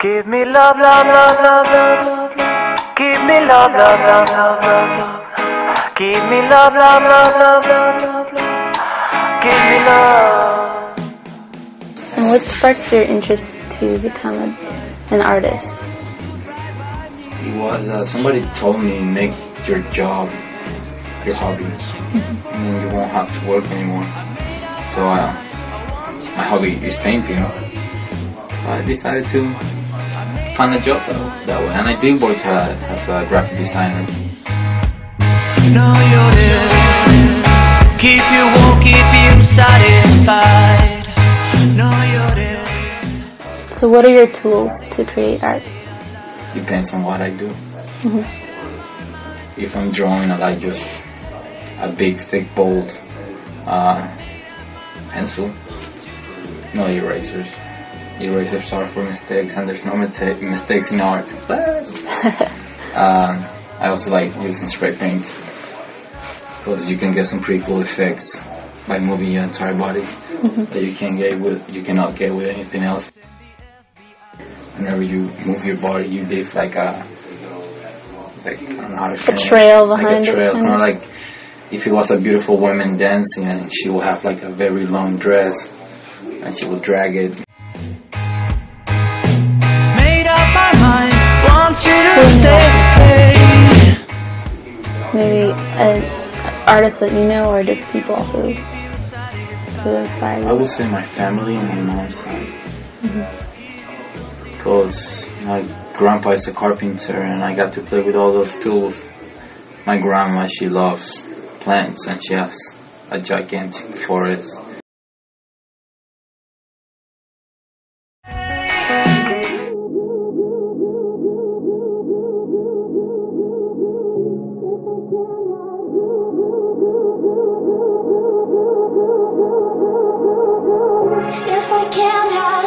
Give me love, love, love, love, love, love, love. Give me love, love, love, love, love, love. Give me love, love, love, love, love, love, love. Give me love. And what sparked your interest to become an artist? It was somebody told me, make your job your hobby, and then you won't have to work anymore. So my hobby is painting. So I decided to find a job that way, and I did work as a graphic designer. Know your lips, keep you warm, keep you satisfied. Know your lips. So what are your tools to create art? Depends on what I do. If I'm drawing, I like just a big, thick, bold pencil. No erasers. Erasers are for mistakes, and there's no mistakes in art. I also like using spray paint, because you can get some pretty cool effects by moving your entire body that you cannot get with anything else. Whenever you move your body, you leave like I don't know how to explain a trail it. behind like a trail, it. kind of like if it was a beautiful woman dancing, and she will have like a very long dress, and she will drag it. Made up my mind, want you to stay. Maybe an artist that you know, or just people who inspire you? I would say my family on my mom's side. Because my grandpa is a carpenter, and I got to play with all those tools. My grandma, she loves plants, and she has a gigantic forest. If I can't have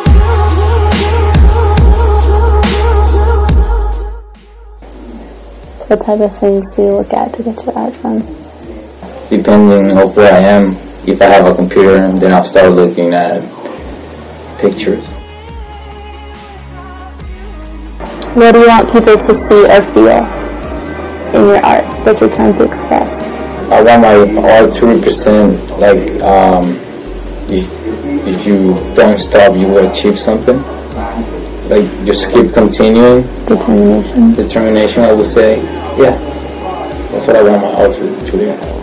What type of things do you look at to get your art from? Depending on where I am, if I have a computer, then I'll start looking at pictures. What do you want people to see or feel in your art that you're trying to express? I want my art to represent, like, if you don't stop, you will achieve something. Like, just keep continuing. Determination. Determination, I would say. Yeah, that's what I want my art to do.